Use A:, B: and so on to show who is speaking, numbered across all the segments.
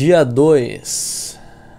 A: Dia 2.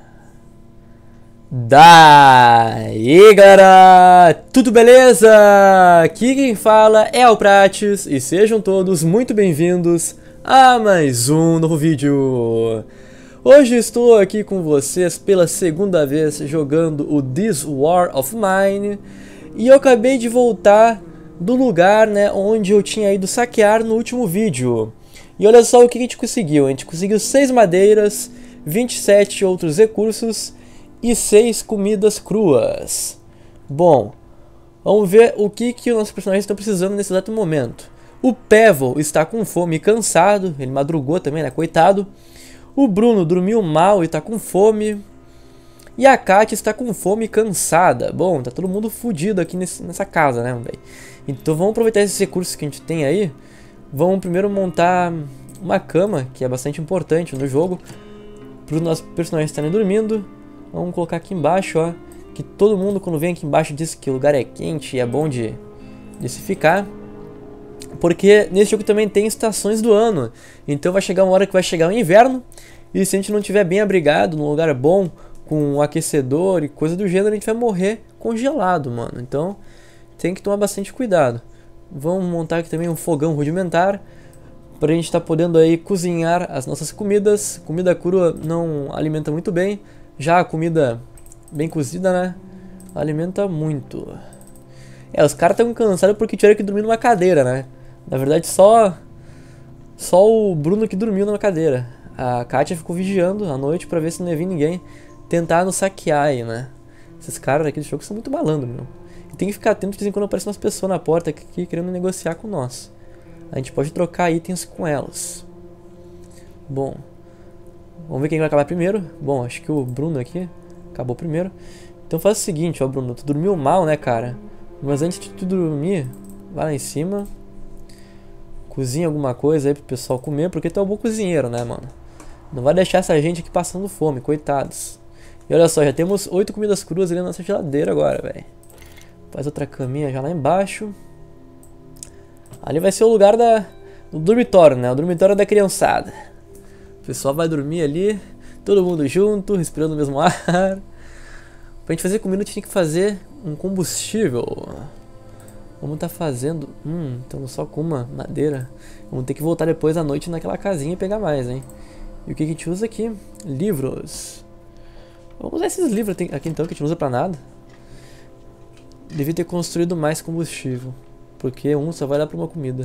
A: Daí galera, tudo beleza? Aqui quem fala é o Prates e sejam todos muito bem-vindos a mais um novo vídeo. Hoje estou aqui com vocês pela segunda vez jogando o This War of Mine e eu acabei de voltar do lugar, né, onde eu tinha ido saquear no último vídeo. E olha só o que a gente conseguiu. A gente conseguiu 6 madeiras, 27 outros recursos e 6 comidas cruas. Bom, vamos ver o que os nossos personagens estão precisando nesse exato momento. O Pavel está com fome e cansado. Ele madrugou também, né? Coitado. O Bruno dormiu mal e está com fome. E a Katia está com fome e cansada. Bom, tá todo mundo fudido aqui nessa casa, né, velho? Então vamos aproveitar esses recursos que a gente tem aí. Vamos primeiro montar uma cama, que é bastante importante no jogo, para os nossos personagens estarem dormindo. Vamos colocar aqui embaixo, ó, que todo mundo quando vem aqui embaixo diz que o lugar é quente e é bom de se ficar. Porque nesse jogo também tem estações do ano, então vai chegar uma hora que vai chegar o inverno, e se a gente não estiver bem abrigado, num lugar bom, com um aquecedor e coisa do gênero, a gente vai morrer congelado, mano. Então tem que tomar bastante cuidado. Vamos montar aqui também um fogão rudimentar para a gente estar podendo aí cozinhar as nossas comidas. Comida crua não alimenta muito bem, já a comida bem cozida, né, alimenta muito. Os caras estão cansados porque tiveram que dormir numa cadeira, né? Na verdade só o Bruno que dormiu numa cadeira. A Katia ficou vigiando à noite para ver se não ia vir ninguém tentar nos saquear aí, né? Esses caras aqui do jogo são muito malandros, meu. E tem que ficar atento de vez em quando aparecem umas pessoas na porta aqui querendo negociar com nós. A gente pode trocar itens com elas. Bom, vamos ver quem vai acabar primeiro. Bom, acho que o Bruno aqui acabou primeiro. Então faz o seguinte, ó, Bruno, tu dormiu mal, né, cara? Mas antes de tu dormir, vai lá em cima, cozinha alguma coisa aí pro pessoal comer, porque tu é um bom cozinheiro, né, mano? Não vai deixar essa gente aqui passando fome, coitados. E olha só, já temos 8 comidas cruas ali na nossa geladeira agora, velho. Faz outra caminha já lá embaixo. Ali vai ser o lugar do dormitório, né? O dormitório da criançada. O pessoal vai dormir ali, todo mundo junto, respirando o mesmo ar. Pra gente fazer comida, a gente tem que fazer um combustível. Vamos tá fazendo... estamos só com uma madeira. Vamos ter que voltar depois à noite naquela casinha e pegar mais, hein? E o que a gente usa aqui? Livros. Vamos usar esses livros aqui então, que a gente não usa pra nada. Devia ter construído mais combustível, porque um só vai dar pra uma comida.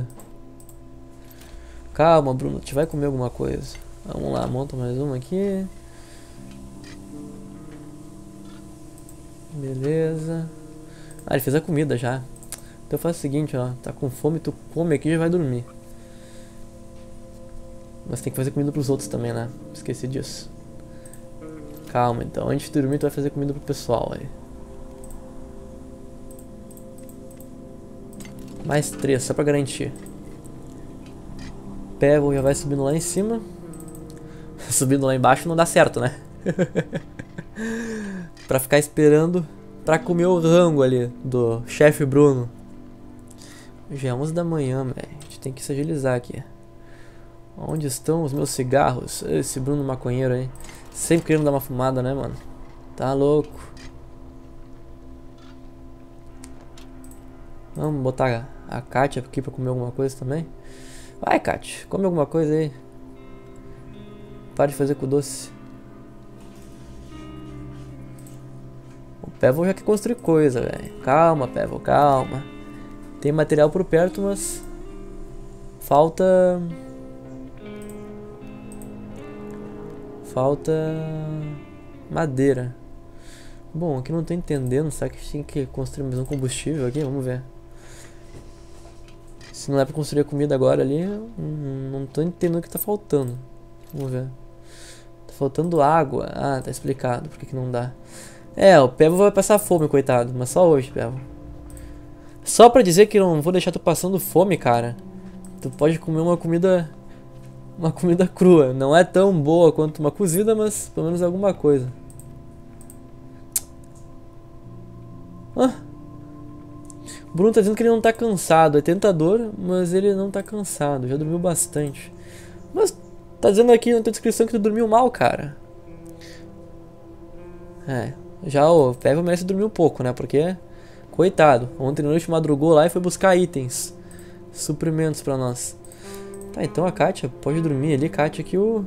A: Calma, Bruno, a gente vai comer alguma coisa. Vamos lá, monta mais uma aqui. Beleza. Ah, ele fez a comida já. Então faz o seguinte, ó. Tá com fome, tu come aqui e já vai dormir. Mas tem que fazer comida pros outros também, né? Esqueci disso. Calma, então. Antes de dormir, tu vai fazer comida pro pessoal aí. Mais 3, só pra garantir. Pavel já vai subindo lá em cima. Subindo lá embaixo não dá certo, né? Pra ficar esperando pra comer o rango ali do chefe Bruno. Já é 11 da manhã, velho. A gente tem que se agilizar aqui. Onde estão os meus cigarros? Esse Bruno maconheiro aí. Sempre querendo dar uma fumada, né, mano? Tá louco. Vamos botar a Katia aqui pra comer alguma coisa também. Vai, Katia, come alguma coisa aí. Para de fazer com o doce. O Pavel já quer construir coisa, velho. Calma, Pavel, calma. Tem material por perto, mas falta madeira. Bom, aqui não tô entendendo. Será que a gente tem que construir mais um combustível aqui? Vamos ver. Se não é pra construir a comida agora ali, não tô entendendo o que tá faltando. Vamos ver. Tá faltando água. Ah, tá explicado por que não dá. O Pavel vai passar fome, coitado. Mas só hoje, Pavel. Só pra dizer que eu não vou deixar tu passando fome, cara. Tu pode comer uma comida crua. Não é tão boa quanto uma cozida, mas pelo menos é alguma coisa. O Bruno tá dizendo que ele não tá cansado. É tentador, mas ele não tá cansado. Já dormiu bastante. Mas Tá dizendo aqui na tua descrição que tu dormiu mal, cara. Já o Pevo merece dormir um pouco, né? Porque, coitado, ontem à noite madrugou lá e foi buscar itens, suprimentos pra nós. Tá, então a Kátia pode dormir ali, Kátia, que o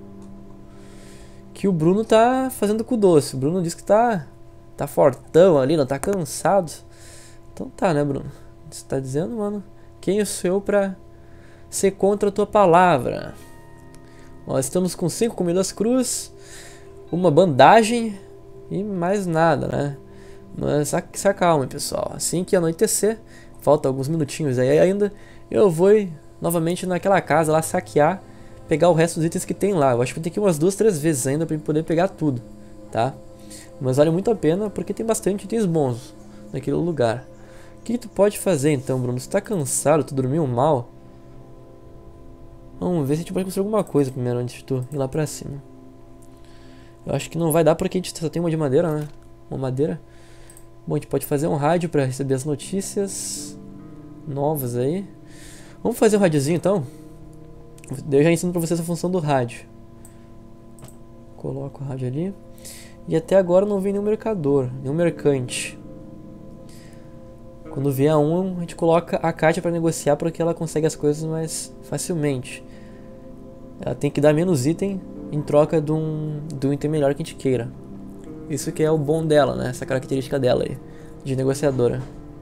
A: Bruno tá fazendo com o doce. O Bruno disse que tá fortão ali, não tá cansado. Então tá, né, Bruno? Você tá dizendo, mano, quem sou eu pra ser contra a tua palavra? Nós estamos com 5 comidas crus, uma bandagem e mais nada, né? Mas se acalmem, pessoal. Assim que anoitecer, falta alguns minutinhos aí ainda, eu vou novamente naquela casa lá saquear, pegar o resto dos itens que tem lá. Eu acho que tem que ir umas 2, 3 vezes ainda pra poder pegar tudo, tá? Mas vale muito a pena porque tem bastante itens bons naquele lugar. O que tu pode fazer então, Bruno? Você tá cansado, tu dormiu mal? Vamos ver se a gente pode construir alguma coisa primeiro antes de tu ir lá pra cima. Eu acho que não vai dar porque a gente só tem uma de madeira, né? Uma madeira. Bom, a gente pode fazer um rádio pra receber as notícias novas aí. Vamos fazer um rádiozinho então? Eu já ensino pra vocês a função do rádio. Coloco o rádio ali. E até agora não vem nenhum mercador, nenhum mercante. Quando vier um, a gente coloca a Kátia pra negociar porque ela consegue as coisas mais facilmente. Ela tem que dar menos item em troca de um item melhor que a gente queira. Isso que é o bom dela, né? Essa característica dela aí, de negociadora.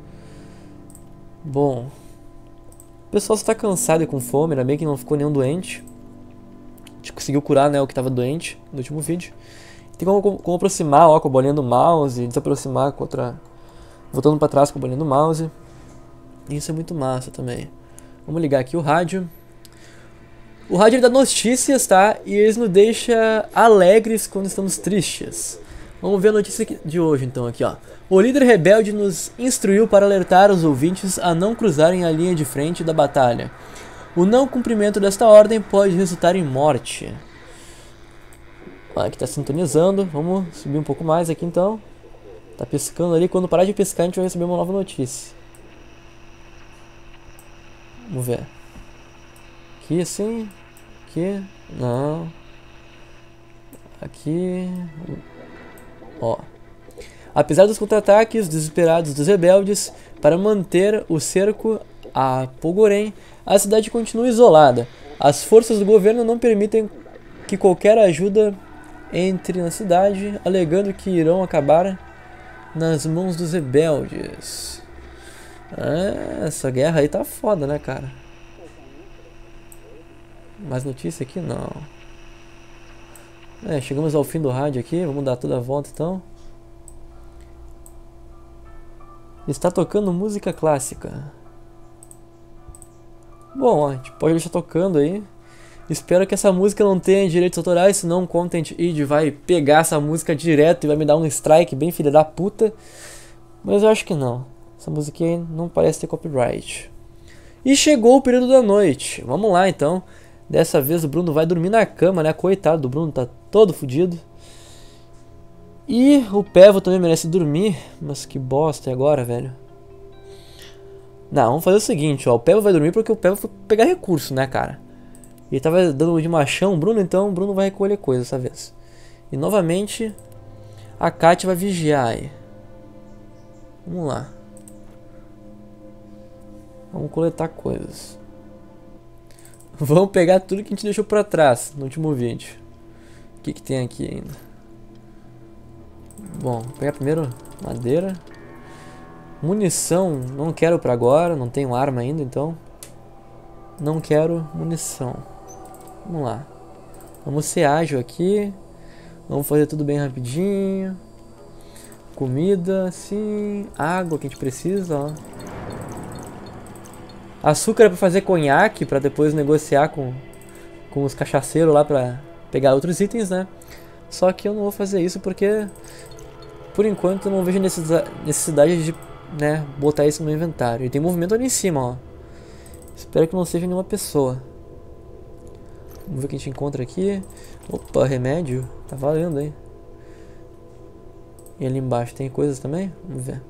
A: Bom, o pessoal está cansado e com fome, ainda bem que não ficou nenhum doente. A gente conseguiu curar, né, o que estava doente no último vídeo. Tem como aproximar, ó, com a bolinha do mouse, desaproximar com outra... voltando para trás com a bolinha do mouse. Isso é muito massa também. Vamos ligar aqui o rádio. O rádio ele dá notícias, tá? E eles nos deixa alegres quando estamos tristes. Vamos ver a notícia de hoje então aqui, ó. O líder rebelde nos instruiu para alertar os ouvintes a não cruzarem a linha de frente da batalha. O não cumprimento desta ordem pode resultar em morte. Aqui tá sintonizando. Vamos subir um pouco mais aqui então. Tá piscando ali. Quando parar de piscar a gente vai receber uma nova notícia. Vamos ver. Aqui assim. Aqui. Não. Aqui. Ó. Apesar dos contra-ataques desesperados dos rebeldes para manter o cerco a Pogorém, a cidade continua isolada. As forças do governo não permitem que qualquer ajuda entre na cidade, alegando que irão acabar nas mãos dos rebeldes. Essa guerra aí tá foda, né, cara? Mais notícia aqui? Não. Chegamos ao fim do rádio aqui. Vamos dar toda a volta então. Está tocando música clássica. Bom, ó, a gente pode deixar tocando aí. Espero que essa música não tenha direitos autorais, senão o Content ID vai pegar essa música direto e vai me dar um strike bem filha da puta. Mas eu acho que não. Essa música aí não parece ter copyright. E chegou o período da noite. Vamos lá então. Dessa vez o Bruno vai dormir na cama, né? Coitado do Bruno, tá todo fodido. E o Pevo também merece dormir. Mas que bosta, e agora, velho? Não, vamos fazer o seguinte, ó. O Pevo vai dormir porque o Pevo foi pegar recurso, né, cara? Ele tava dando de machão o Bruno, então o Bruno vai recolher coisa dessa vez. E novamente, a Kátia vai vigiar aí. Vamos lá. Vamos coletar coisas. Vamos pegar tudo que a gente deixou pra trás no último vídeo. O que tem aqui ainda? Bom, vou pegar primeiro madeira. Munição, não quero pra agora, não tenho arma ainda, então não quero munição. Vamos lá. Vamos ser ágil aqui. Vamos fazer tudo bem rapidinho. Comida, sim. Água que a gente precisa, ó. Açúcar é pra fazer conhaque, pra depois negociar com os cachaceiros lá pra pegar outros itens, né? Só que eu não vou fazer isso porque, por enquanto, eu não vejo necessidade de, né, botar isso no meu inventário. E tem movimento ali em cima, ó. Espero que não seja nenhuma pessoa. Vamos ver o que a gente encontra aqui. Opa, remédio. Tá valendo, hein? E ali embaixo tem coisas também? Vamos ver.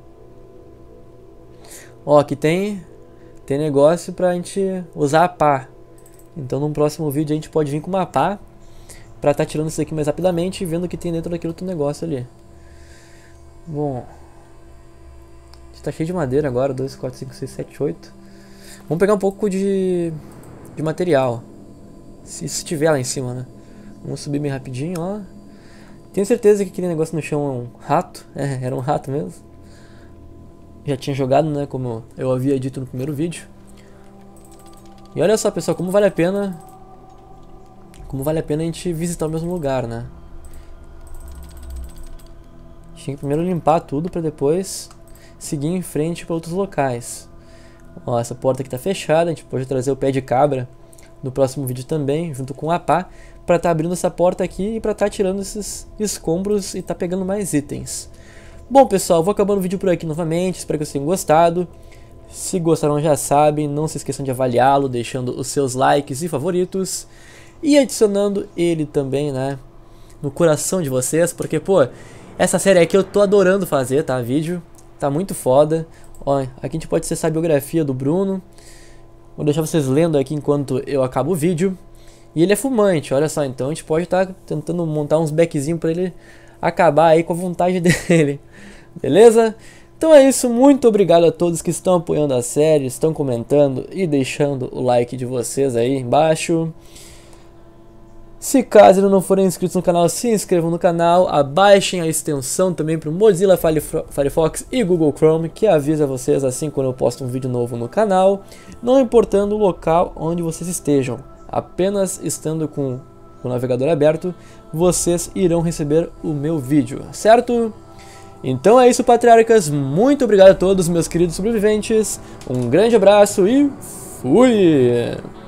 A: Ó, aqui tem negócio pra gente usar a pá. Então num próximo vídeo a gente pode vir com uma pá pra estar tirando isso aqui mais rapidamente e vendo o que tem dentro daquele outro negócio ali. Bom, a gente tá cheio de madeira agora, 2, 4, 5, 6, 7, 8. Vamos pegar um pouco de material, se estiver lá em cima, né? Vamos subir bem rapidinho, ó. Tenho certeza que aquele negócio no chão é um rato. É, era um rato mesmo. Já tinha jogado, né? Como eu havia dito no primeiro vídeo. E olha só, pessoal, como vale a pena. Como vale a pena a gente visitar o mesmo lugar, né? A gente tem que primeiro limpar tudo pra depois seguir em frente para outros locais. Ó, essa porta aqui tá fechada. A gente pode trazer o pé de cabra no próximo vídeo também, junto com a pá, para estar abrindo essa porta aqui e para estar tirando esses escombros e estar pegando mais itens. Bom, pessoal, vou acabando o vídeo por aqui novamente, espero que vocês tenham gostado. Se gostaram, já sabem, não se esqueçam de avaliá-lo, deixando os seus likes e favoritos e adicionando ele também, né, no coração de vocês, porque, pô, essa série aqui eu tô adorando fazer, tá, vídeo, tá muito foda. Ó, aqui a gente pode acessar a biografia do Bruno. Vou deixar vocês lendo aqui enquanto eu acabo o vídeo. E ele é fumante, olha só, então a gente pode estar tentando montar uns backzinhos pra ele acabar aí com a vontade dele. Beleza? Então é isso, muito obrigado a todos que estão apoiando a série, estão comentando e deixando o like de vocês aí embaixo. Se caso ainda não forem inscritos no canal, se inscrevam no canal, abaixem a extensão também para o Mozilla Firefox e Google Chrome, que avisa vocês assim quando eu posto um vídeo novo no canal, não importando o local onde vocês estejam, apenas estando com o navegador aberto, vocês irão receber o meu vídeo, certo? Então é isso, patriarcas, muito obrigado a todos meus queridos sobreviventes, um grande abraço e fui!